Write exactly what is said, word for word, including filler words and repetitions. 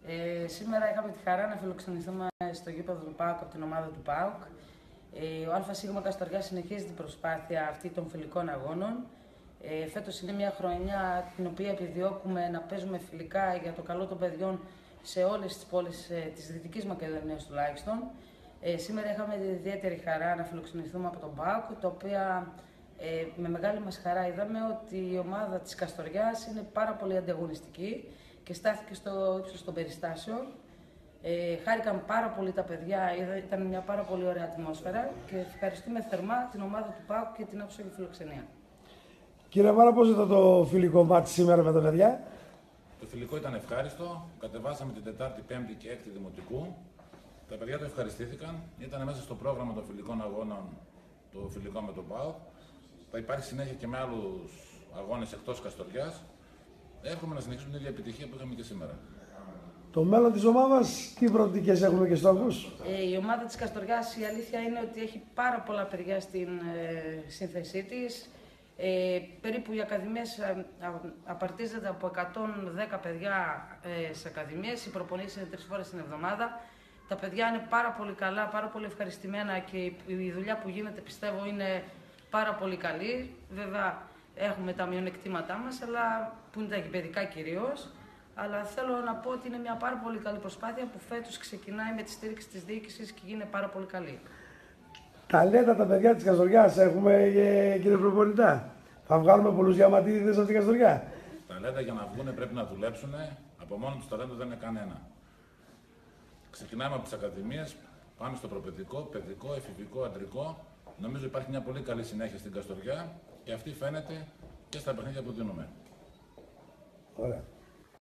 Ε, σήμερα είχαμε τη χαρά να φιλοξενηθούμε στο γήπεδο του ΠΑΟΚ από την ομάδα του ΠΑΟΚ. Ε, ο ΑΣ Καστοριάς συνεχίζει την προσπάθεια αυτή των φιλικών αγώνων. Ε, φέτος είναι μια χρονιά την οποία επιδιώκουμε να παίζουμε φιλικά για το καλό των παιδιών σε όλες τις πόλεις ε, της Δυτικής Μακεδονίας τουλάχιστον. Ε, σήμερα είχαμε την ιδιαίτερη χαρά να φιλοξενηθούμε από τον ΠΑΟΚ, το οποίο ε, με μεγάλη μας χαρά είδαμε ότι η ομάδα της Καστοριάς είναι πάρα πολύ ανταγωνιστική και στάθηκε στο ύψος των περιστάσεων. Ε, χάρηκαν πάρα πολύ τα παιδιά, ήταν μια πάρα πολύ ωραία ατμόσφαιρα και ευχαριστούμε θερμά την ομάδα του ΠΑΟΚ και την άψογη φιλοξενία. Κύριε Μάρα, πώς ήταν το φιλικό μάτι σήμερα με τα παιδιά? Το φιλικό ήταν ευχάριστο. Κατεβάσαμε την Τετάρτη, Πέμπτη και Έκτη Δημοτικού. Τα παιδιά το ευχαριστήθηκαν. Ήταν μέσα στο πρόγραμμα των φιλικών αγώνων το φιλικό με τον ΠΑΟΚ. Θα υπάρχει συνέχεια και με άλλους αγώνες εκτός Καστοριάς. Εύχομαι να συνεχίσουμε την ίδια επιτυχία που είχαμε και σήμερα. Το μέλλον της ομάδας, τι προοπτικές έχουμε και στόχους? Ε, η ομάδα της Καστοριάς, η αλήθεια είναι ότι έχει πάρα πολλά παιδιά στην ε, σύνθεσή της. Ε, περίπου οι ακαδημίες ε, απαρτίζονται από εκατόν δέκα παιδιά ε, σε ακαδημίες. Οι προπονήσεις είναι τρεις φορές την εβδομάδα. Τα παιδιά είναι πάρα πολύ καλά, πάρα πολύ ευχαριστημένα και η δουλειά που γίνεται πιστεύω είναι πάρα πολύ καλή. Βέβαια έχουμε τα μειονεκτήματά μας, αλλά που είναι τα γηπαιδικά κυρίως. Αλλά θέλω να πω ότι είναι μια πάρα πολύ καλή προσπάθεια που φέτος ξεκινάει με τη στήριξη της διοίκησης και γίνεται πάρα πολύ καλή. Ταλέντα τα παιδιά της Καστοριάς έχουμε, ε, κύριε προπονητά. Θα βγάλουμε πολλούς διαματίδες από την Καστοριά. Ταλέντα για να βγουν πρέπει να δουλέψουν. Από μόνο τους ταλέντο δεν είναι κανένα. Ξεκινάμε από τις ακαδημίες, πάμε στο προπαιδικό, παιδικό, εφηβικό, αντρικό. Νομίζω υπάρχει μια πολύ καλή συνέχεια στην Καστοριά και αυτή φαίνεται και στα παιχνίδια που δίνουμε. Ωραία.